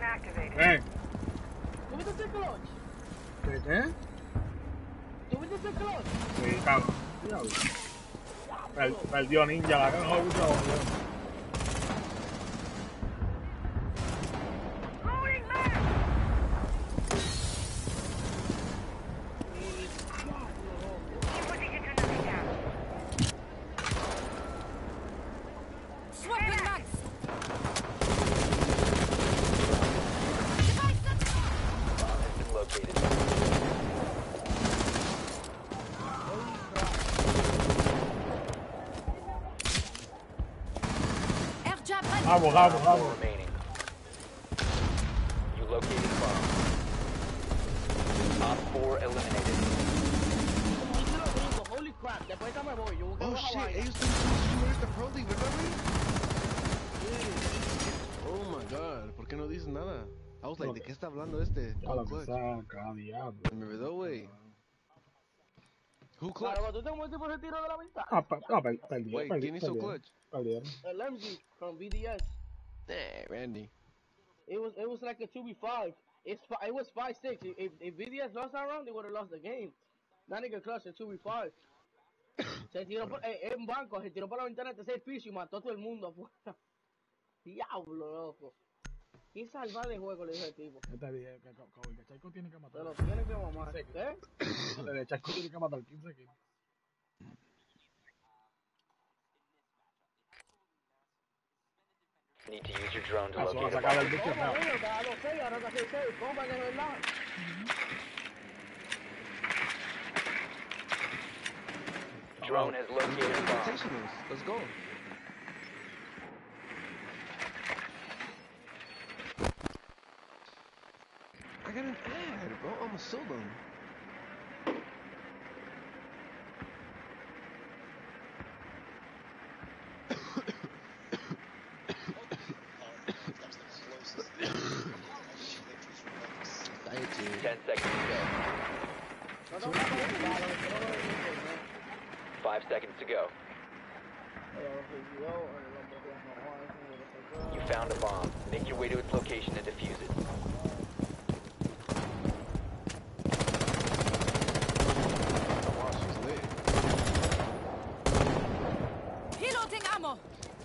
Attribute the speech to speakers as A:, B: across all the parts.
A: ¿Eh?
B: ¿Tuviste ese clutch?
A: ¿Qué?
B: ¿Tuviste ese clutch?
A: Sí, cabrón. Perdió Ninja, la caja usa. Vamos.
C: You located bomb. Op 4 eliminated.
B: Holy crap, después ya me voy. Yo
D: Oh shit, ellos están esta Pro League, ¿verdad, güey? Oh my god, ¿por qué no dices nada? I was like, ¿de qué está hablando este?
A: A lo que saca, diablo.
D: Me olvidó, güey. Who clutch?
B: Claro, tú te muestras por el tiro de la ventana.
D: Wait, ¿quién hizo clutch?
B: El MG from BDS.
D: Randy.
B: It was like a 2v5. It was 5-6. If BDS lost that round, they would have lost the game. That nigga clutched a 2v5. Se tiró por en banco, se tiró por la ventana de 6 pisos y mató a todo el mundo afuera. Diablo, loco. ¿Qué salva de juego le dijo el tipo?
A: Yo te dije que Chaco tiene que matar.
B: Se lo tiene que mamar. ¿Qué?
A: El Chaco tiene que matar 15 kills.
C: Need to use your drone to
A: Eso va a
C: locate a
A: sacar el
C: bomb.
A: bicho feo.
B: Cada 2-6, ahora está 6-6. ¿Cómo van a verdad?
C: Drone has located a bomb.
D: Sensationals, let's go. I got an ad, bro. I'm a Sildon. Dietary.
C: 10 seconds to go. 5 seconds to go. You found a bomb. Make your way to its location and defuse it.
E: Reloading ammo.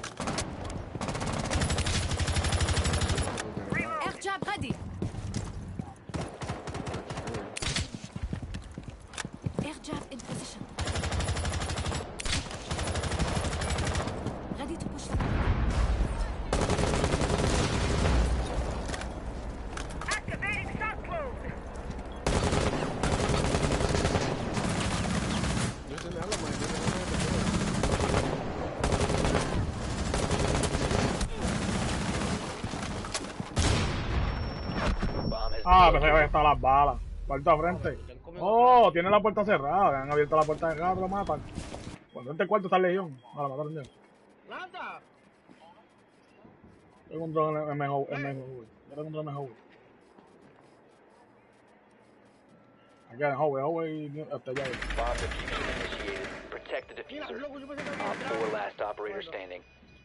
E: Air jab ready. Air jab in position. Ready to push.
F: Activating shot close.
D: There's an element.
C: Bomb has
A: Ah,
C: been
A: pensé que
C: located.
A: están las balas. Puerta frente. Oh, tiene la puerta cerrada. Han abierto la puerta cerrada, lo matan. Cuando entre el cuarto está el legión. Ah, la mataron ya.
B: ¡Planta!
A: Tengo un drone MJ. Yo tengo un drone MJ. Aquí en MJ y hasta allá.
C: Bomb diffusion initiated. Protect the diffuser. Op 4 last operator standing.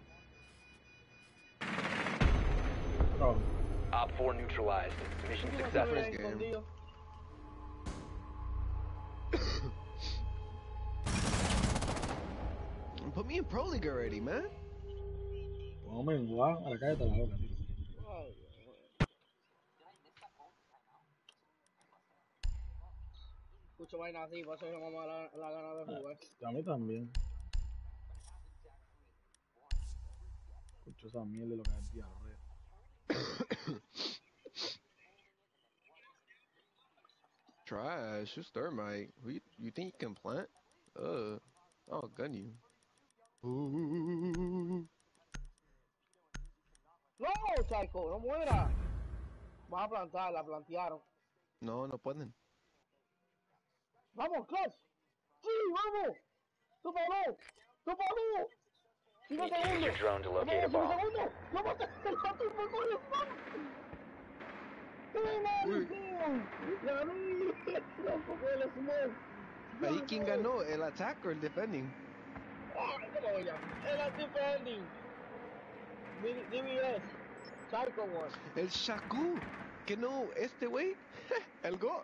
A: Oh.
C: Op 4 neutralized. Mission successful.
D: Put me in Pro League already, man.
A: Vamos a jugar a la calle de la boca, tío.
B: Escucho vaina así, por eso mi mamá la gana de jugar.
A: A mí también. Escucho esa mierda de lo que es diarrea.
D: Trash, who's thermite? Who you think you can plant? I'll gun you. Ooh.
B: No, Chaco, no muera. Vas a plantar, la plantearon.
D: No, no pueden.
B: Vamos, Clutch. Sí, vamos. Tú paró. Tú paró.
C: Need to use your drone to locate a bomb.
B: No mata el otro por corazón.
D: Ahí quién ganó, el attack or el defending?
B: Él es defending. DBS. Psycho one.
D: El Shaku. Que no, este güey. El Go.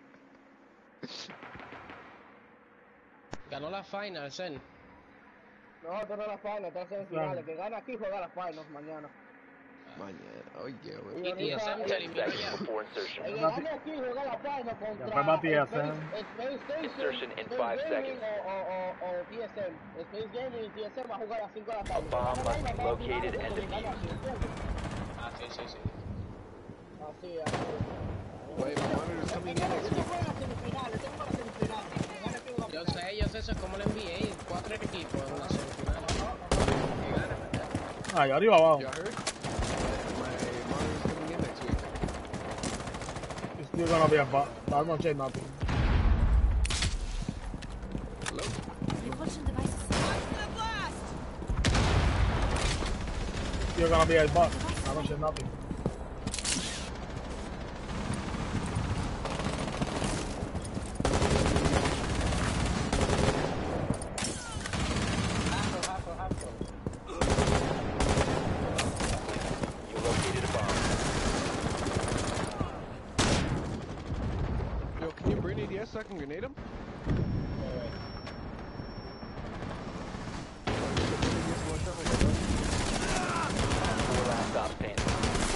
G: Ganó la final, Zen.
B: No, esto no es la final, esto es en finales. Que gana aquí juega las finals mañana.
D: Mañana. Oye, güey.
B: Y ahorita-
C: 10 seconds before insertion.
B: El que gane aquí juega la final contra
A: Después va TSM.
B: Space Station,
C: Insertion in
B: Space
C: 5
B: Gaming
C: seconds.
B: o TSM. Space Gaming y TSM va a jugar a las 5 de la tarde.
C: bomb
B: Gana
C: must be
B: la final,
C: located and
B: porque gana aquí, ¿entiendes?
G: Ah, sí, sí, sí.
B: Así, así.
D: Wait, my monitor's coming in next
B: Esto
D: week.
B: fue las semifinales, esto fue las semifinales. El que gane aquí juega la
G: Yo
B: final.
G: sé, eso es como la NBA. 4 equipos en una semifinal.
A: Ah, y arriba abajo.
D: Y'all heard? My monitor's coming in next week.
A: It's still gonna be a bot. That's not change nothing.
D: Hello?
E: Repulsion devices.
A: Still gonna be a bot. That's not change nothing.
C: You located a bomb.
D: Yo, can you bring ADS so I can grenade him?
C: Four last stop standing.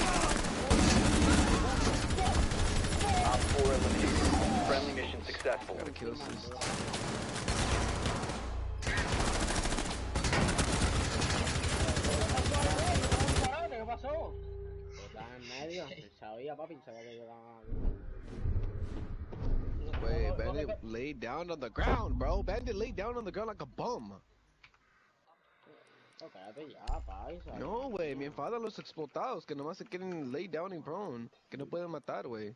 C: Op 4 eliminated. Friendly mission successful.
D: Gotta kill assist.
B: ¿Qué pasó? Estaba en medio, sabía papi, sabía que yo estaba...
D: Wait, Bandit laid down on the ground, bro. Bandit laid down on the ground like a bum.
B: No, cállate ya, paisa.
D: No, güey, me enfadan los explotados que nomás se quieren lay down in prone. Que no pueden matar, güey.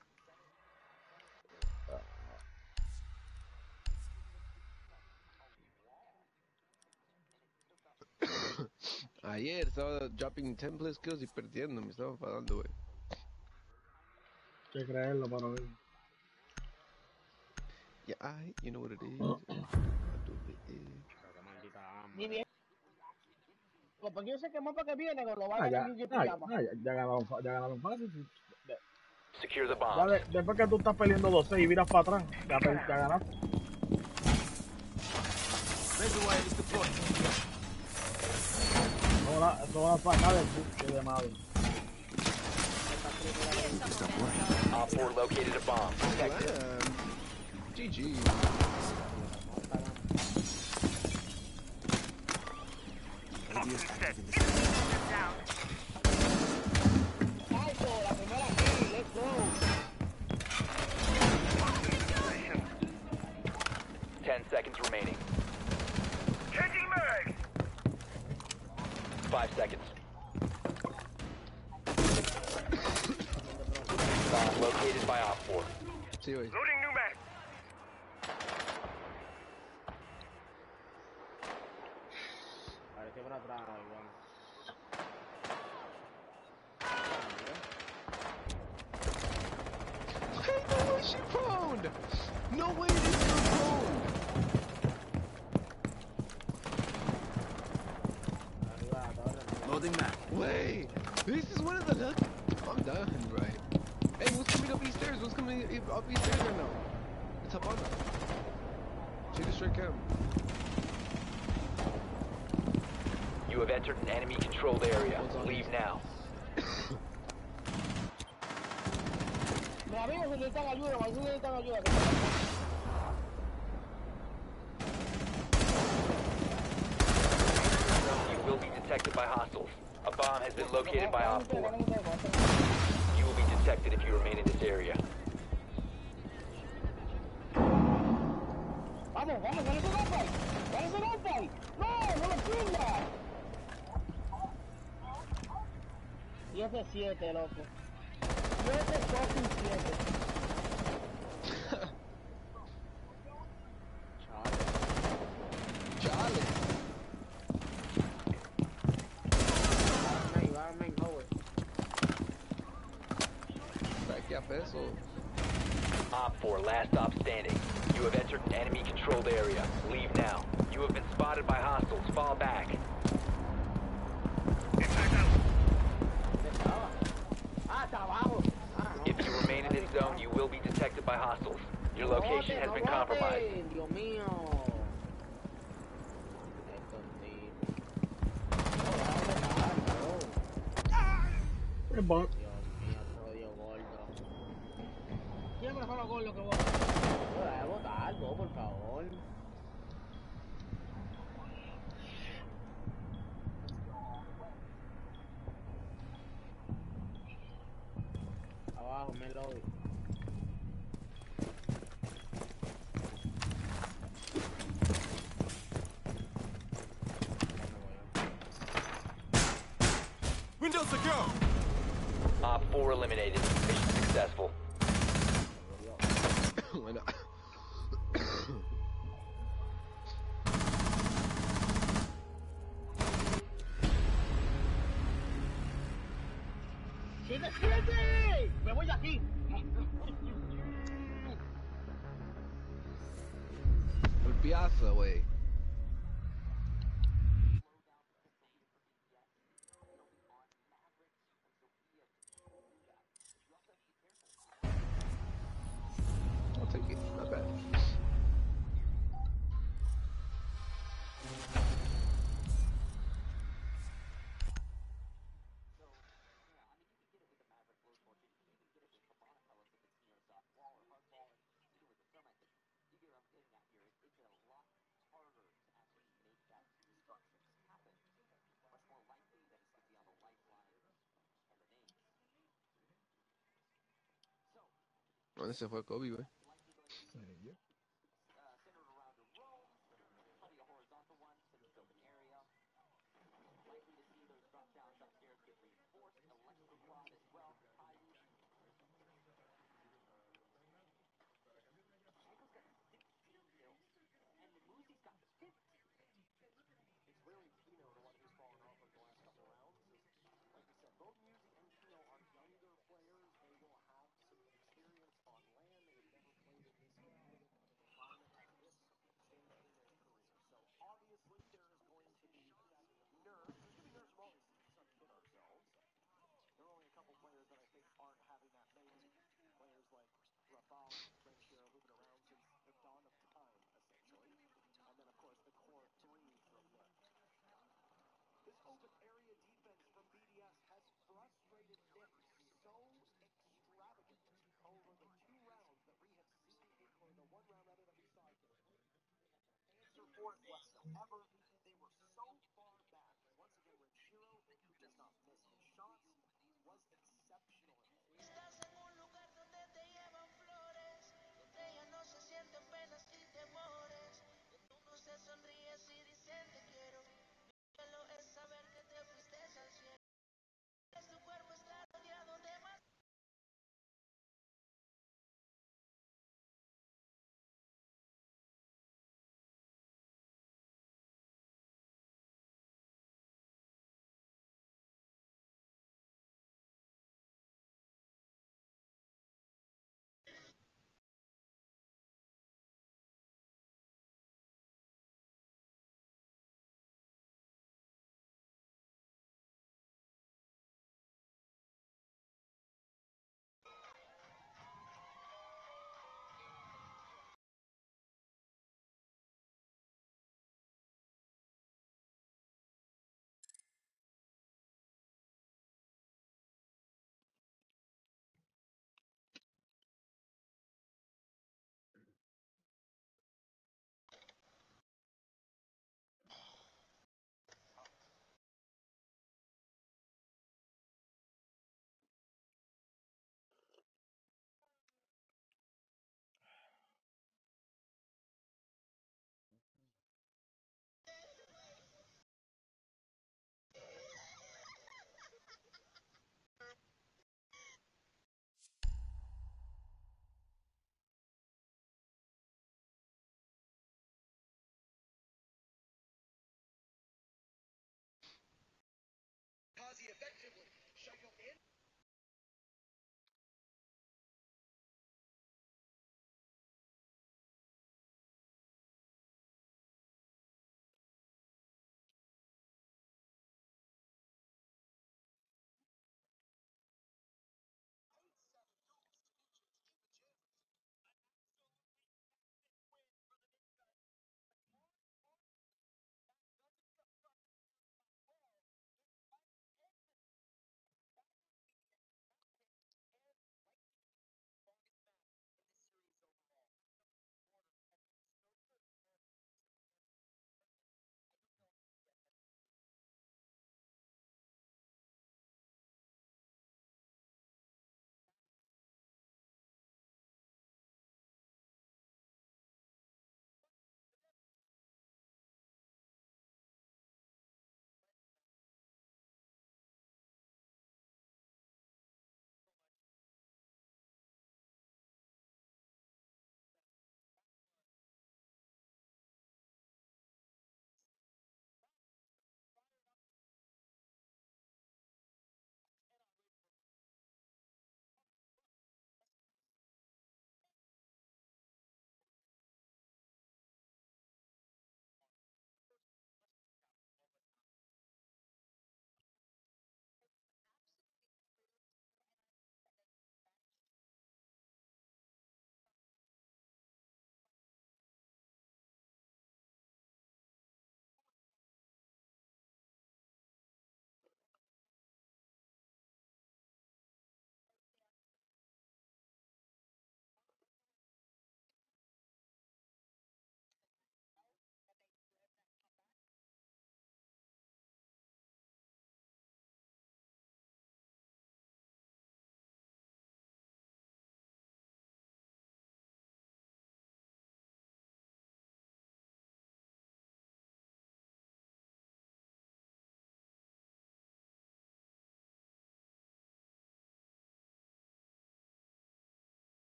D: Ayer estaba dropping 10 plus kills y perdiendo, me estaba enfadando, güey.
A: Hay que creerlo para ver.
D: Yeah, you know what it is.
B: Ni bien. Porque yo sé que más para que viene con lo va
A: Ah,
B: a
A: ya,
B: ganar Yuji
A: ah,
B: Pijama.
A: ya ganaron fácil. Sí.
C: Secure the
A: Ya
C: bomb.
A: después que tú estás peleando 2-6 y miras para atrás, ya ganaste. Son las pasadas de madre.
C: Op 4 located a bomb. Protect it.
D: GG.
B: Psycho, la primera kill, let's go.
C: 10 seconds remaining.
F: Changing mag.
C: 5 seconds. Bomb located by Op 4.
D: Sí, güey.
F: Loading new mag.
B: Parece por atrás, igual.
D: Hey, no way she prone! No way this girl prone!
B: Arriba, torre.
H: Loading map.
D: Wait! This is one of the luck. I'm done, right? Hey, what's coming up these stairs? What's coming up these stairs right now? It's up on them. Take a straight cam.
C: You have entered an enemy controlled area. Leave now.
B: Mis amigos si necesitan ayuda, si necesitan ayuda.
C: You will be detected by hostiles. A bomb has been located by Op 4. You will be detected if you remain in this area.
B: Vamos, vamos, dale ese golpe. Dale ese golpe. No, no lo pierdas. 7-7, loco. 7-7.
D: Charlie. Back up eso.
C: Op 4, last stop standing. You have entered an enemy controlled area. Leave now. You have been spotted by hostiles. Fall back.
F: Impact out.
C: hostiles. Your location has been compromised.
B: Dios mío. Esto sí.
A: Es bon-
B: Dios mío, jodido gordo. Siempre son los gordos que votan. Voy a votar algo, por favor. Abajo, me lobby.
F: Window secure.
C: Op 4 eliminated. Mission successful.
D: Why not?
B: ¡Siete, siete! ¡Me voy de aquí!
D: El Piazza, wey. I'll take it. Not bad. ¿Dónde se fue Kobe, güey?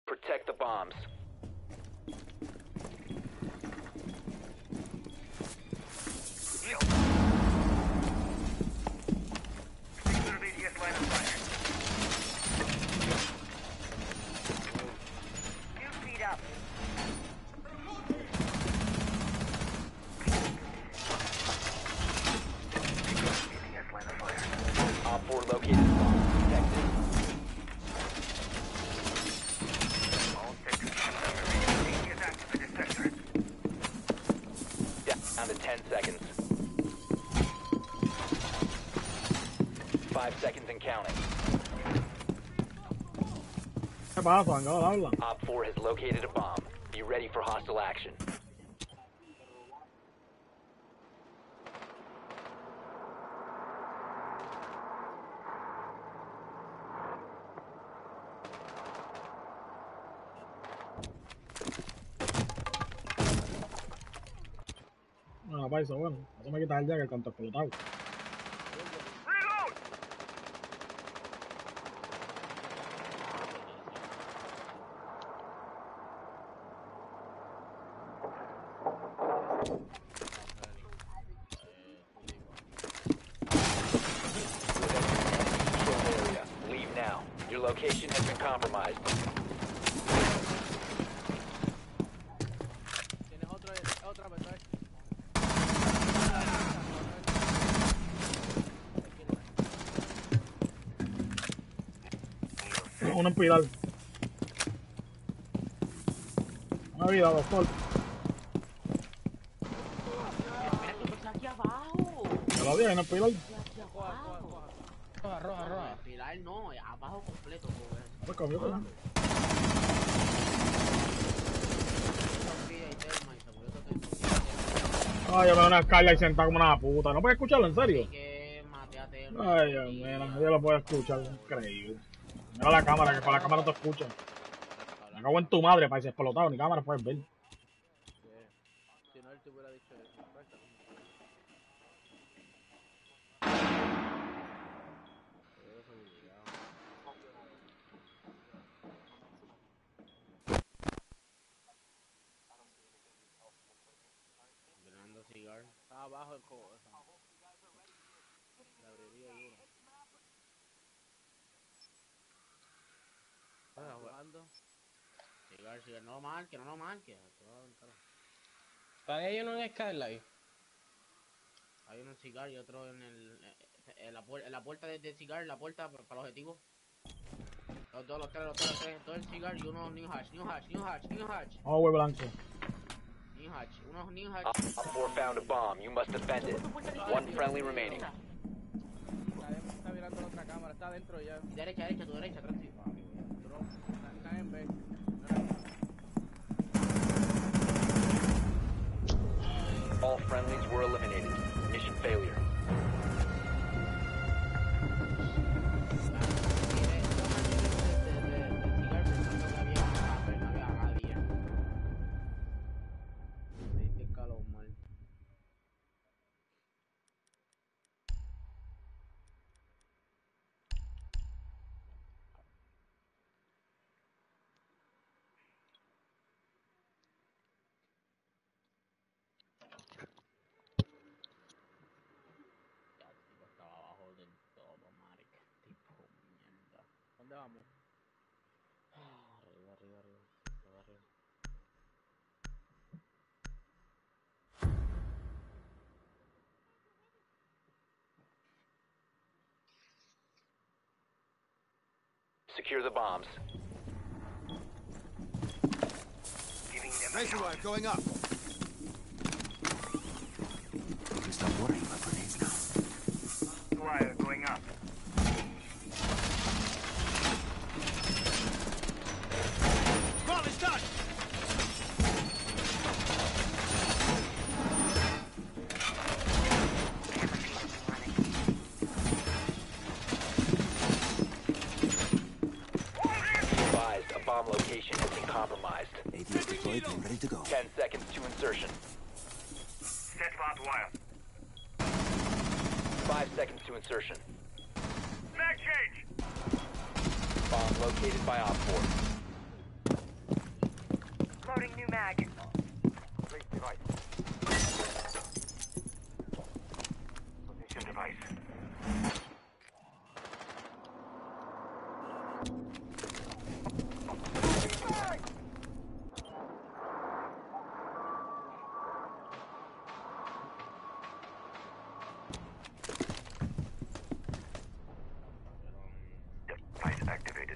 C: Protect the bombs. Op 4 located the bomb. Protect it. Down to 10 seconds. 5 seconds and counting.
A: ¿Qué pasa? Venga, habla.
C: Op 4 has located a bomb. Be ready for hostile action.
A: Bueno, paisa, bueno. Eso me quita el jacket con todo explotado.
C: Control area. Leave now. Your location has been compromised.
B: Tienes otra verdad.
A: Uno en pilar. Una vida, doctor.
B: Mira que está aquí abajo.
A: ¿Te lo dije en el pilar?
G: Roja, roja, roja.
B: Pilar no, abajo completo, joder.
A: Pues comió, pues. Ay, yo me da una escala y sentada como una puta. ¿No puedes escucharlo, en serio?
B: Que mate a
A: Ay, Dios mío, nadie lo puede escuchar. Increíble. Mira la cámara, que para la cámara no te escucha. Me cago en tu madre, para ese explotado, ni cámara puedes ver.
B: Si no, él te hubiera dicho eso. Fernando Cigar. Está abajo el cobo. La abriría y uno. Está jugando. Cigar, cigar. No lo marque, no lo marque.
G: ¿Están ellos en el Skylight?
B: Hay uno en cigar y otro en la puerta de cigar, la puerta para el objetivo. Los dos, los tres, todo el cigar y uno new hatch.
A: Vamos, güey, blanco.
B: Uno new hatch.
C: Op 4 found a bomb. You must defend it. One friendly remaining.
B: Está mirando la otra cámara, está adentro ya. Derecha, tu derecha, atrás. Están en B.
C: All friendlies were eliminated. Mission failure.
B: ¿Dónde vamos? Arriba.
C: Secure the bombs.
F: Razor wire going up.
H: You can stop worrying about grenades now.
F: Wire going up. Well, it's done.
C: Advised, a bomb location has been compromised.
H: ADS deployed and ready to go.
C: 10 seconds to insertion.
F: Set barbed wire.
C: 5 seconds to insertion.
F: Mag change.
C: Bomb located by Op 4.
I: mag.
F: Place device. Position device. Device activated.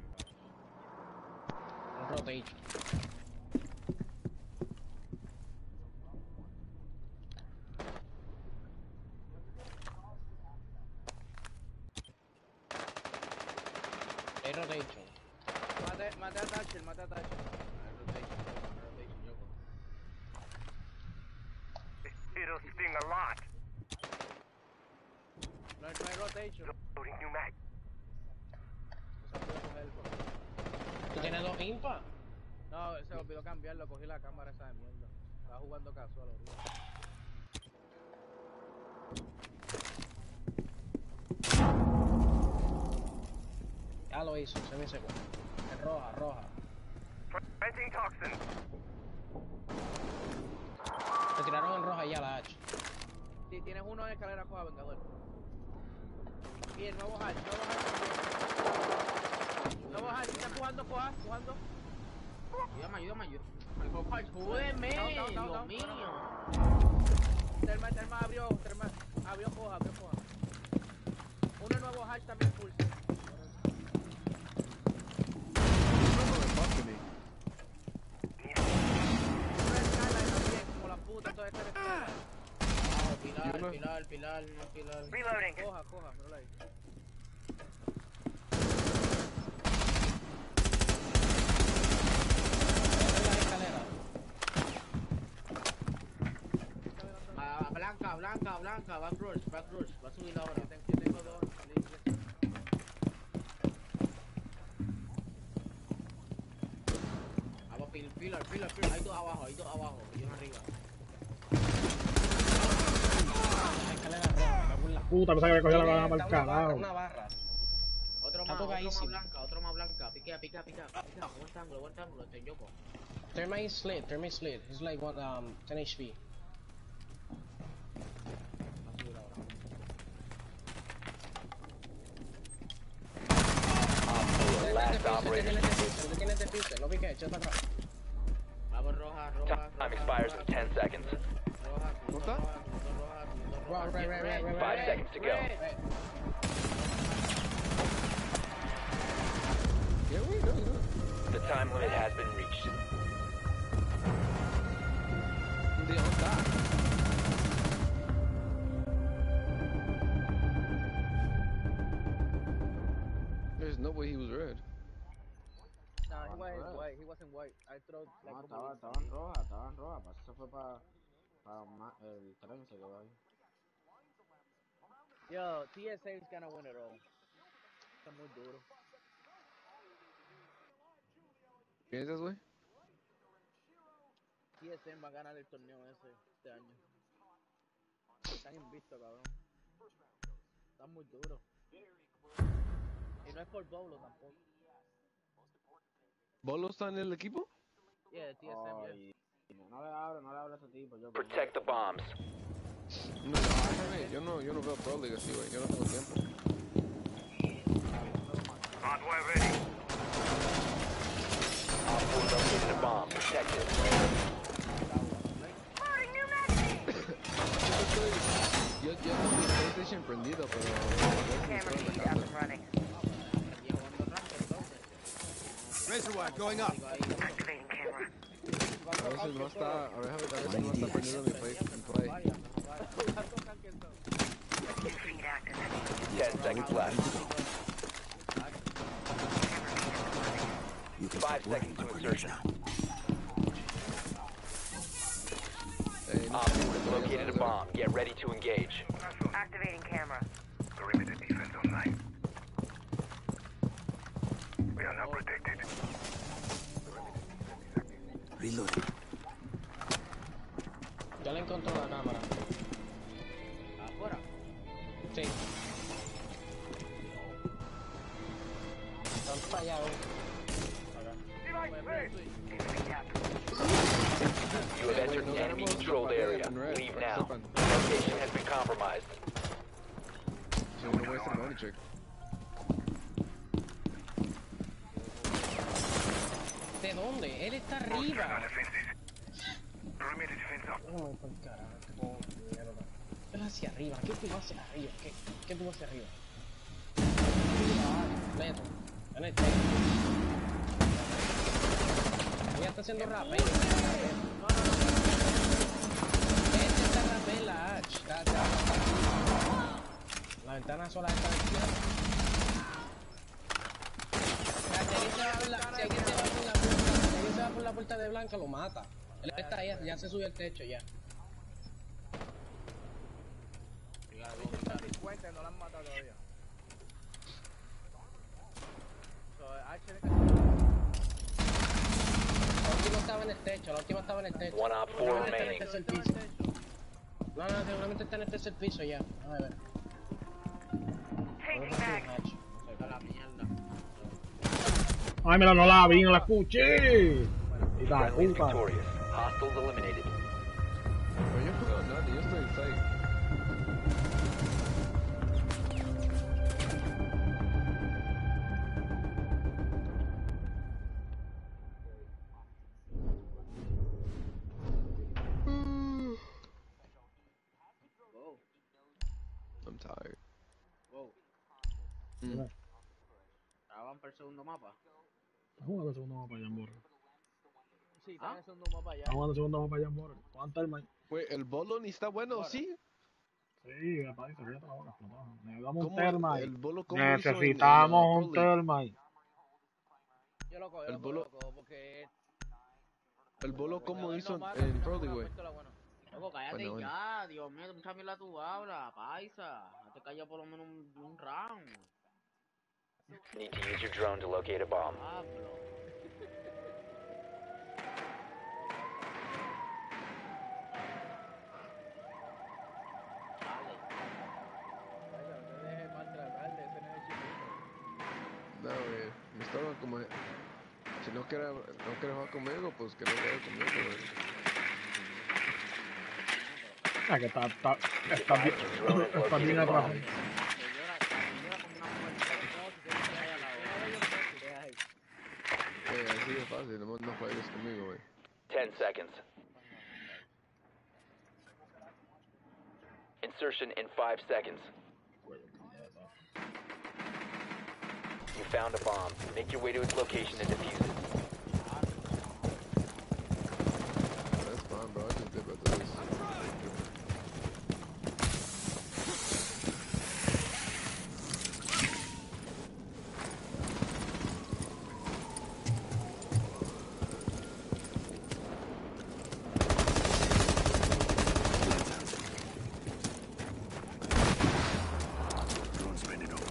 G: Rotate. Hay rotation.
B: Mate a Thatcher, mate a Thatcher. Rotation, Yoko.
F: It'll sting a lot.
B: No hay rotation.
F: Loading new mag.
G: ¿Tú tienes dos impas?
B: No, se olvidó cambiarlo, cogí la cámara esa de mierda. Estaba jugando casual ahorita.
G: Ya lo hizo, semisegundo. Es roja, roja.
F: Venting toxin.
G: Te tiraron en roja ya la H.
B: Si tienes uno en escalera, coja Vengador. Y el nuevo Hatch, nuevo Hatch, está empujando, coja, empujando. Ayúdame. Júdeme, Dios mío. Terma abrió coja. Uno nuevo Hatch también pulsa. Como la puta, entonces Pilar.
I: Reloading.
B: Coja, míralo ahí. Blanca, back rush, va a subir ahora. Yo tengo dos. Vamos, Pilar, hay dos abajo, y uno arriba.
G: La escalera roja, me burla.
A: Puta, pensaba que había cogido la granada para el
G: Está una barra,
A: carajo.
G: una barra.
B: Otro más blanca. Piquea. Buen ángulo, este Yoko.
G: Thermite slid. He's like what, 10 HP.
C: Last operator.
G: Tienes defuse, no pique, echa para atrás.
B: Vamos, roja.
C: Time expires in 10 seconds.
D: ¿Cómo está?
G: Right.
C: 5 seconds to go.
D: Yeah, we know.
C: The time limit has been reached.
D: ¿Dónde está? There's no way he was red.
B: No, he wasn't white. I throw like
J: Estaban rojas. Pues eso fue para el 13 que va ahí.
B: Yo, TSA is gonna win it all. Está muy duro.
D: ¿Piensas, güey?
B: TSA va a ganar el torneo este año. Están invictos, cabrón. Están muy duros. Y no es por Bolo tampoco.
D: ¿Bolo está en el equipo?
B: Yeah, TSM, yeah.
J: No le hablo a ese tipo.
C: Protect the bombs.
D: Yo no veo Pro League así, güey. Yo no tengo tiempo.
F: Hardware ready.
C: Op 4 located a bomb. Protect it.
I: Loading new magazine.
D: Yo tengo mi PlayStation prendido, pero...
I: Camera feed up and running.
F: Razor wire going up.
I: Activating camera.
D: A veces no está prendido mi play.
I: 2 feet active.
C: 10 seconds left. 5 seconds to insertion. Op 4 has located a bomb. Get ready to engage.
I: Activating camera.
F: Perimeter defense online. We are now protected.
H: Reloading.
G: Ya le encontró la cámara.
B: ¿Afuera?
G: Sí. Están fallados.
F: Device ready.
I: 2 feet up.
C: enemy controlled area. Leave now. Location has been compromised.
D: So I'm gonna waste the money check.
G: ¿De dónde? Él está arriba.
F: Perimeter defense up.
G: Oh, por carajo, mierda. Él hacia arriba. ¿Qué tú haces arriba? ¿Qué tú haces arriba? Neto. Neto. Ella está haciendo rappel. Este está rappel, la H. La ventana sola está desviada. Si alguien se va por la puerta de Blanca, lo mata. Él está ahí, ya se subió el techo ya.
J: Está 50 y no la han matado todavía.
G: La última estaba en el techo,
C: One op 4 remaining.
G: No, seguramente está en el tercer piso ya. A ver.
I: Changing mag.
J: A la mierda.
A: Ay, mira, no la vi, no la escuché. Y la
C: Friendly
A: puta.
C: victorious. Hostiles eliminated.
D: Pero yo no juego nada, yo estoy en site.
J: Wow.
D: I'm tired.
J: Wow.
D: Mm.
J: Estaban para el segundo mapa.
A: Estamos jugando el segundo mapa allá en Borra.
B: Sí, está en el segundo mapa ya.
A: Estamos jugando el segundo mapa allá en Borra. ¿Cuánto el man?
D: Güey, el bolo ni está bueno, ¿sí?
A: Sí, me parece que ya está bueno. Necesitamos un
D: ¿Cómo
A: termite.
D: el bolo cómo hizo en
A: Necesitamos un
D: Pro League?
A: termite.
B: Yo lo cojo,
D: El bolo-
B: porque...
D: El bolo cómo
B: él
D: hizo
B: no mata,
D: en
B: no
D: Pro
B: me
D: League, güey.
B: apuesto la buena.
J: Loco, cállate
D: Bueno.
J: ya, Dios mío, mucha mierda tú hablas, paisa. No te callas por lo menos un round.
C: Need to use your drone to locate a bomb.
J: Pablo.
D: No, güey. Me estaba como... Si no quiere jugar conmigo, pues que no juegue conmigo, güey.
A: Ah, que está bien atrás.
D: Así de fácil, nomás no juegues conmigo, güey.
C: 10 seconds. Insertion in 5 seconds. You found a bomb. Make your way to its location and defuse it.
D: That's fine, bro. I just did about this.
H: Drone spinning over.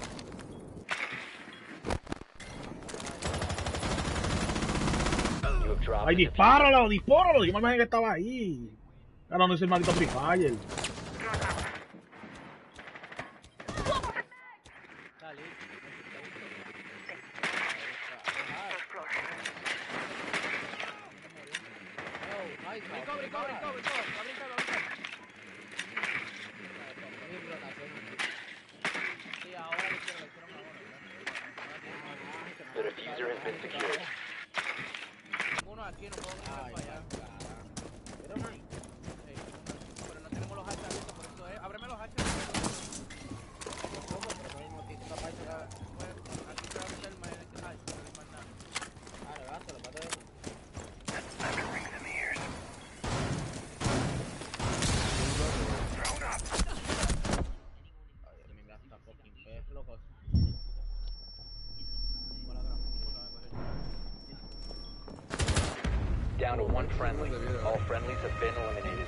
C: You have dropped
A: Ay,
C: the diffuser.
A: dispáralo. Yo me imaginé que estaba ahí. Claro, no es el maldito Free Fire.
C: The diffuser has been secured.
B: Uno aquí no puedo mirar para allá. Pero no hay. Pero no tenemos los hachas abiertos, por eso es. Ábreme los hachas. ¿Cómo? Pero no hay motivo capaz de la... Bueno, aquí se va a meter más en este hacha, no hay más nada. Ah, levátalo, para eso. Ay, me gasta fucking pez, loco.
C: Down to one friendly. All friendlies have been eliminated.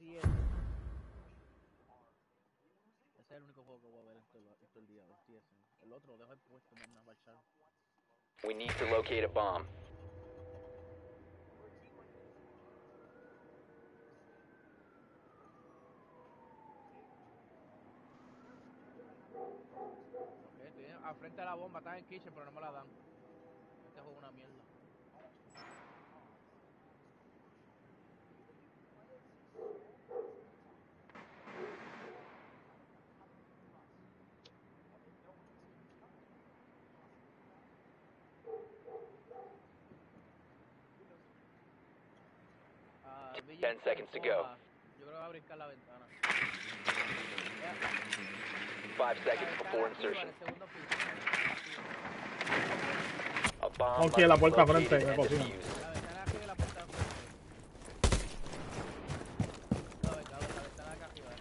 G: Ese es el único juego que voy a ver esto el día, el TSM. El otro lo dejo puesto, me van a marchar.
C: We need to locate a bomb.
G: Ok, estoy al frente de la bomba, están en kitchen, pero no me la dan. Este juego es una mierda. Ah,
C: 10 seconds to go.
G: Yo creo que va a brincar la ventana.
C: 5 seconds before insertion.
G: El segundo piso.
C: A bomb
A: Aquí en la
C: must be
A: puerta frente,
C: located
A: me
C: and
A: cocina.
C: defused.
G: La ventana arriba y la puerta enfrente. No, venga, la ventana acá arriba.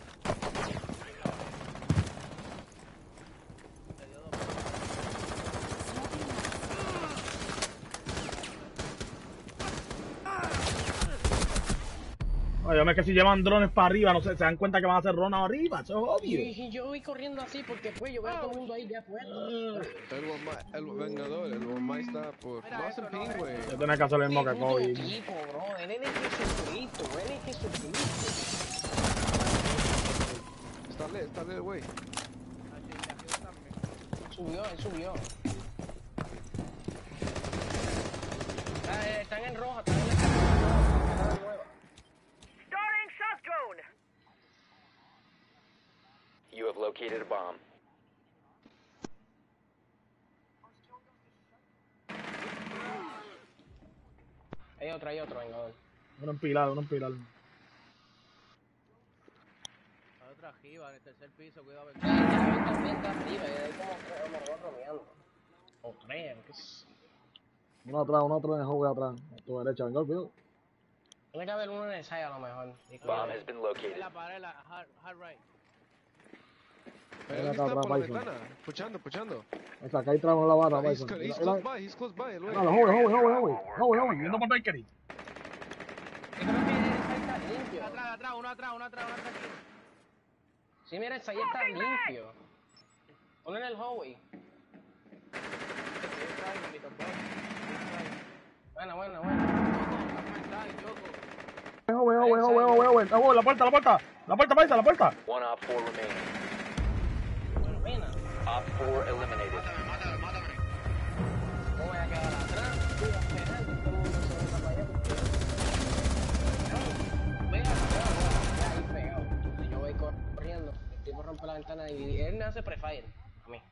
G: Le dio dos.
A: Oye, que si llevan drones para arriba, no sé, se dan cuenta que van a hacer ron arriba, eso es obvio.
B: Y yo voy corriendo así porque pues yo veo a todo el mundo ahí ya afuera.
D: El Vengador, el Womai está por... No hacen ping, güey.
A: Yo tenía que hacer lo mismo que
B: Puto
A: Kobe.
B: equipo, bro. Él es Jesucristo, él es Jesucristo.
D: Está lit, güey.
B: Él subió. Están en roja, están en la nueva.
I: Starting shot drone.
C: You have located a bomb.
B: Hay otro, vengador.
A: Uno empilado.
G: Hay otra arriba, en el tercer piso, cuidado.
B: También está arriba, y hay como dos rodeando. O tres, qué sé.
A: Uno atrás en el hallway atrás. A tu derecha, venga, cuidado.
B: Tiene que haber uno en el side a lo mejor.
C: Bomb has been
G: En
C: located.
G: la pared, la hard right.
D: Él está por la ventana, puchando.
A: Esa, acá hay tramo en la barra,
D: He's
A: Bison.
D: he's close by, el güey.
A: No, hallway, yendo por bakery.
B: Yo creo que el side está limpio.
G: Atrás, uno atrás.
B: Sí, mira, el side está limpio. Ponlo en el hallway. Bueno.
A: Hallway, la puerta, Bison, la puerta.
C: One op 4 remaining.
B: Bueno, pena.
C: Op 4 eliminated.
B: No voy a quedar atrás. Voy a esperar que todo el mundo se venga para allá. Ya ahí pegado. Yo voy corriendo. El tipo rompe la ventana y él me hace prefire. A mí.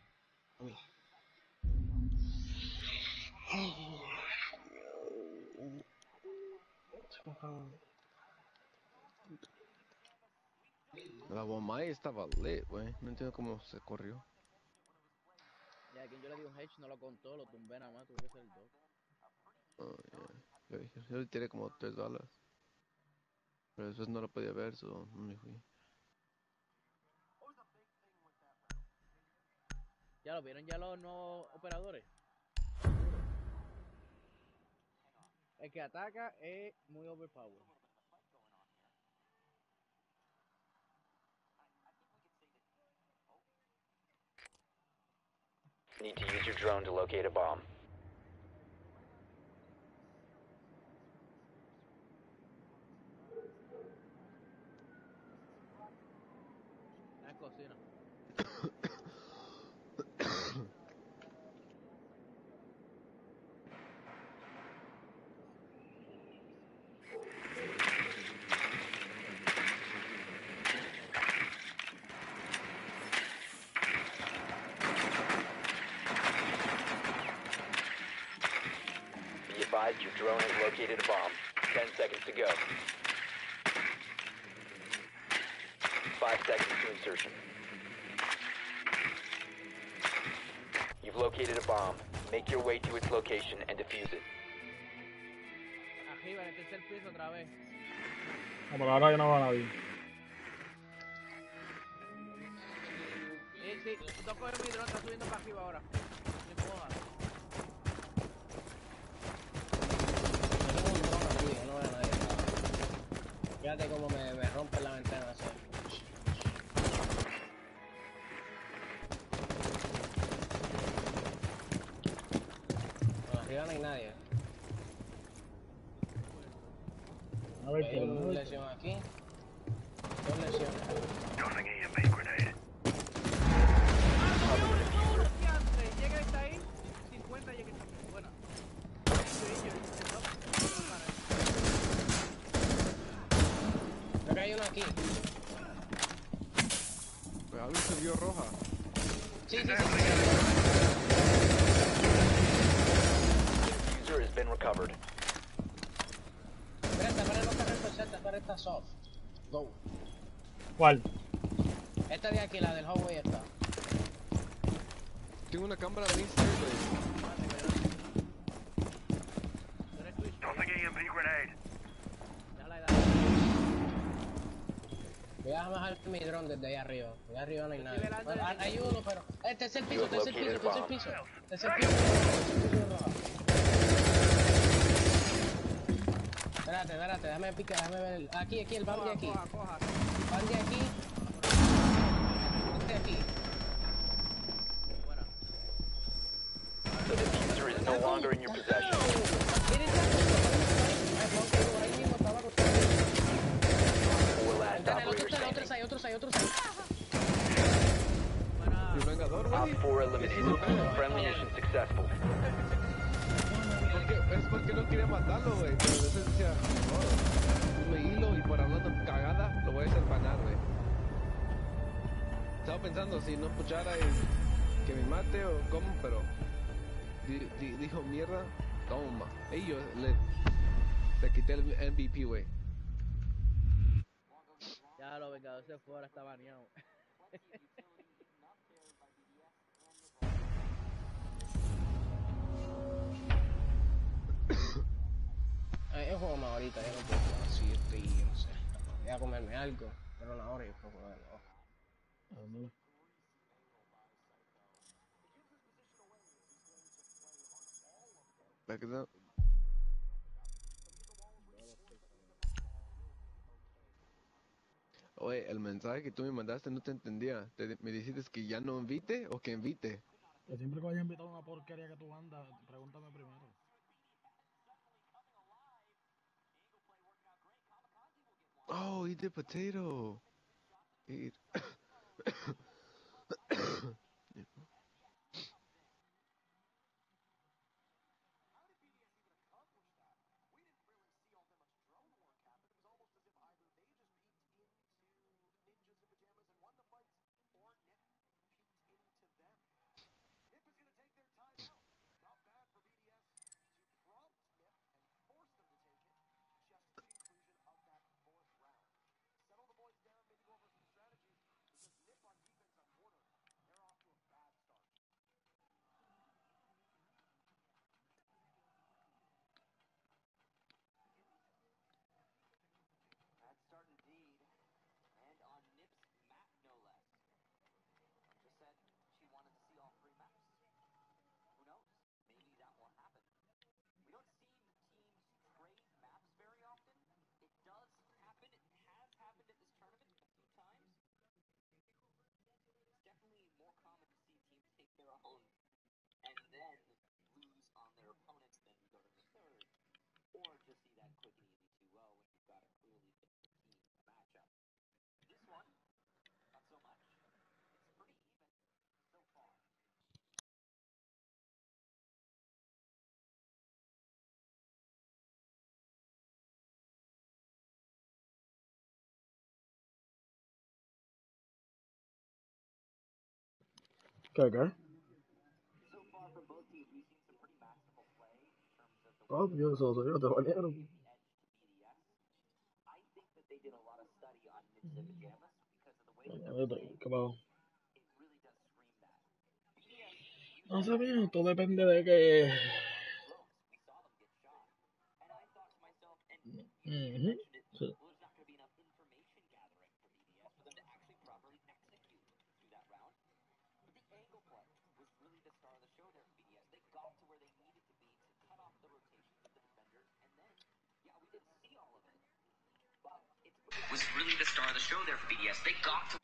D: La Womai estaba lit, güey. No entiendo cómo se corrió.
G: Ya, quien yo le di un hedge no lo contó, lo tumbé nada más, tuve que ser el 2.
D: Oh, yeah. Yo le tiré como 3 balas. Pero después no lo podía ver, so no me fui.
G: ¿Ya lo vieron ya los nuevos operadores? El que ataca es muy overpowered.
C: Need to use your drone to locate a bomb.
G: La cocina.
C: Be advised your drone has located a bomb. 10 seconds to go. 5 seconds to insertion. You've located a bomb. Make your way to its location and defuse it.
G: Arriba, en el tercer piso otra vez.
A: No, pero ahora ya no va nadie.
G: Sí, tú coges mi drone, está subiendo para arriba ahora. No empuja. Fíjate cómo me rompe la ventana así. No, arriba no hay nadie.
A: A ver
G: Hay
A: qué
G: una
A: es.
G: lesión aquí. 2 lesiones.
F: Tossing EMP grenade.
K: Llega esta ahí, 50 llega esta buena.
G: Creo que hay uno aquí.
D: Pero alguien se vio roja.
G: Sí, sí, sí.
C: User has been recovered.
G: Para no estar representa, para esta soft. Go.
A: ¿Cuál?
G: Esta de aquí, la del hallway esta.
D: Tengo una cámara de stairs, güey.
F: Tossing EMP grenade.
G: Voy a bajar mi dron desde ahí arriba. Allá arriba no hay nadie. Bueno, hay uno, pero. Tercer piso, tercer piso, tercer piso. Tercer piso. Espérate, déjame picar, déjame ver. Aquí, el van de aquí. Van de aquí. Este aquí.
C: The diffuser is no longer in your possession. Four last operators standing.
G: Otros hay.
D: El vengador,
C: Op
D: güey.
C: 4 eliminated. Friendly mission successful.
D: Es porque no quería matarlo, güey. Pero a veces decía, oh, me hilo y por hablando cagada lo voy a hacer panar, güey. Estaba pensando si no puchara y que me mate o cómo, pero dijo mierda, toma. Y yo le quité el MVP, güey.
K: Ya lo vengador se fue, ahora está baneado.
G: Yo juego más ahorita, ya no puedo jugar así, no sé. Voy a comerme algo, pero una hora y después juego de nuevo.
D: Back it up. Oye, el mensaje que tú me mandaste no te entendía. ¿Me dijiste que ya no invite o que invite?
A: Que siempre que vayas a invitar una porquería que tú andas, pregúntame primero.
D: Oh, eat the potato. Eat.
A: ¿Qué? Oh, yo te banearon. ¿Qué pasó? No sé bien, todo depende de que... Sí.
L: was really the star of the show there for BDS. They got to